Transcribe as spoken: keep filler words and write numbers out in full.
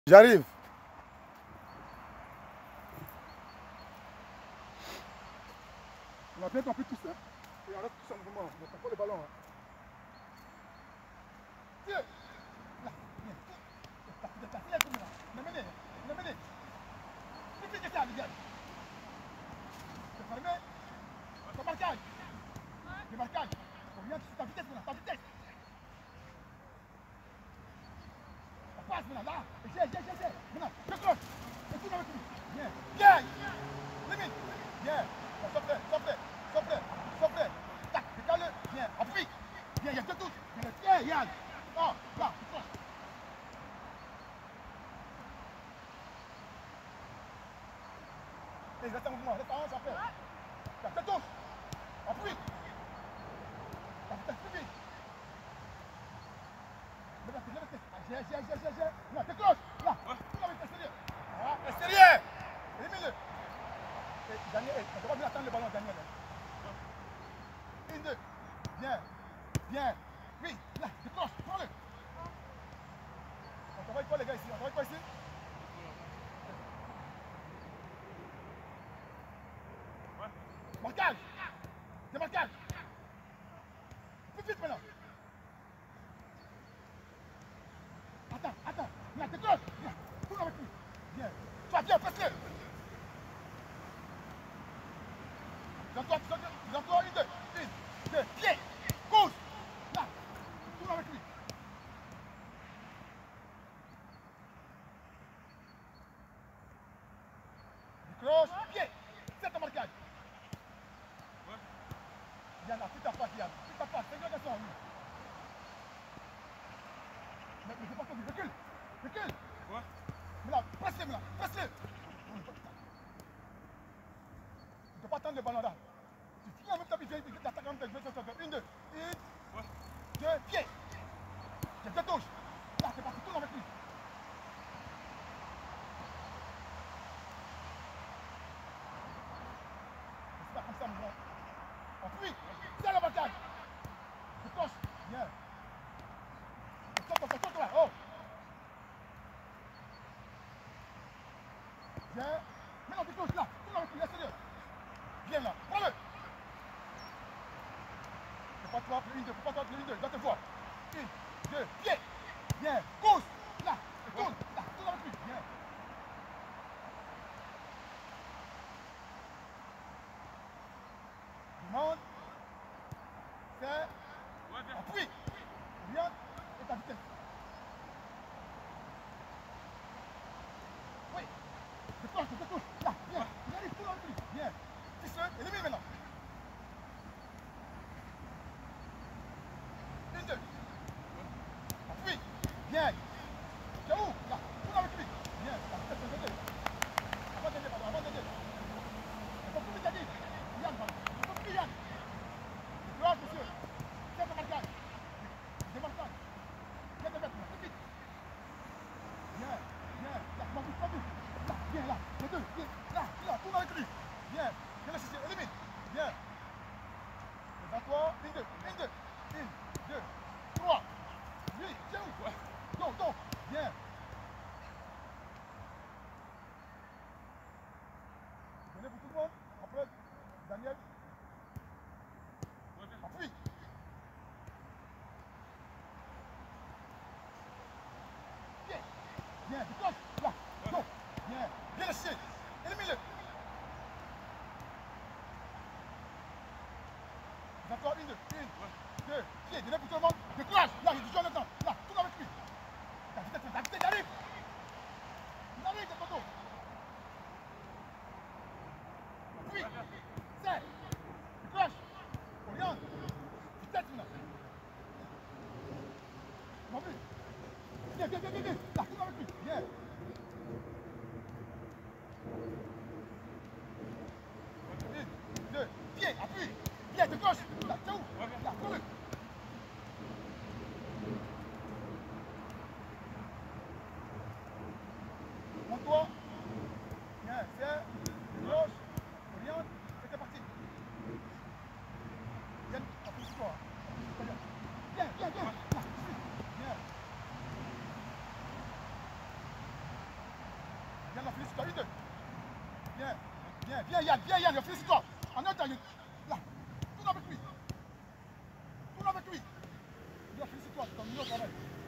J'arrive. On a bien compris tout ça. Et on reste tous en mouvement. On n'a pas le ballon. Hein. Tiens. Là. Viens. T'as fait des affaires comme là. On a mené. On a mené. Qu'est-ce que c'est ça, les gars? C'est fermé. C'est marquage. C'est marquage. On vient sur ta vitesse, maintenant. Ta vitesse. On passe maintenant. Là. Et j'ai, j'ai, j'ai, j'ai. Maintenant. Je croche. Et tout avec lui. Viens. Viens. Limite. Viens. S'il te plaît. S'il te plaît. S'il te plaît. S'il te plaît. Tac. Décale-le. Viens. Appuie. Viens. Il y a deux touches. Viens. Viens. Yann. Oh. Là. Tu croches. Et reste en mouvement. Reste en hanche après. T'as deux touches. Appuie. T'as vitesse plus vite. Lève-toi. Lève-toi. J'ai, j'ai, j'ai, j'ai, j'ai. Là. Décroche. Là. Tout avec l'extérieur. Voilà. Extérieur. Élimine-le. Daniel, on ne doit pas bien attendre le ballon, Daniel. Une, deux. Bien. Bien. Oui. Là, décroche. Prends-le. On travaille quoi, les gars, ici? On travaille quoi ici? Marquage. Démarquage. Plus vite maintenant. Attends, attends. Là, décroche. Là, tourne avec lui. Bien. Toi, viens, presse-le. Donne-toi, donne-toi, une, deux, une, deux, pied, gauche, là, tourne avec lui. Décroche, pied, c'est ton marquage. Yann, là, fais ta passe, Yann, fais ta passe, fais une garçon, lui. Mais, mais c'est pas ton but, recule, recule. Ouais. Mais là, presse-le, mais là, presse-le. Tu ne peux pas attendre le ballon là. Tu finis en même temps, tu attaques en même temps. Une, deux, une, ouais. Deux, pied. Il y a deux touches. Là, c'est parti, tourne avec lui. C'est pas comme ça, mon grand. Appuie. C'est la bataille. Décroche. Bien. Saute, saute, saute, là. Oh. Bien. Maintenant, décroche là. Tourne avec lui, laisse-le. Viens là. Prends-le. Faut pas te voir, une, deux. Faut pas te voir, une, deux. Dois te voir. Une, deux, pied. Bien. Pousse. Là. Et tourne. Là. Tourne avec lui. Bien. Demande. C'est. Appuie. Oriente. Et ta vitesse. Oui. Décroche, décroche. Là. Bien. Il arrive. Tourne avec lui. Bien. Fixe-le. Élimine maintenant. Une, deux. Appuie. Bien. C'est où? Là. Tourne avec lui. Bien. La vitesse, c'est deux. Avant de pardon. Avant de il faut plus vite dire. Yann, pardon. Il faut plus Yann. Décroche, monsieur. C'est ton marquage. Démarquage. Viens de mettre. Plus vite. Bien. Bien. Là. Pas vite, pas vite. Là. Bien, là. Les deux. Bien. Là. Là. Tourne avec lui. Bien. Viens là, chercher. Élimine. Bien. Présente-toi. Une, deux. Une, deux. Une, deux. Trois. Oui. C'est où? Ouais. Donc, donc. Bien. Donnez pour tout le monde. Après, Daniel. Appuie. Bien. Bien. Décroche. Là. Donc. Bien. Viens le chercher. Élimine-le. Présente-toi. Une, deux. Une, deux. Pied. Donnez pour tout le monde. Décroche. Là, il y a du jeu en même temps. Là. Tourne avec lui. Ta vitesse, ta vitesse, il arrive. Il arrive, c'est ton dos. Appuie. C'est. Décroche. Oriente. Vitesse maintenant. Tu m'as vu? Viens, viens, viens, viens, viens. Là, tourne avec lui. Viens. Une, deux, pied, appuie. Viens, décroche. Là, c'est où? Là, prends-le. Monte-toi. Viens, serre. Décroche. Oriente. Et c'est parti. Viens, appuie-toi. Viens, viens, viens. Là, viens. Yann, félicite-toi, une, deux. Bien, bien, bien Yann, bien Yann, félicite-toi. En un temps, là, tourne avec lui. Tourne avec lui. Bien, félicite-toi, c'est ton meilleur travail.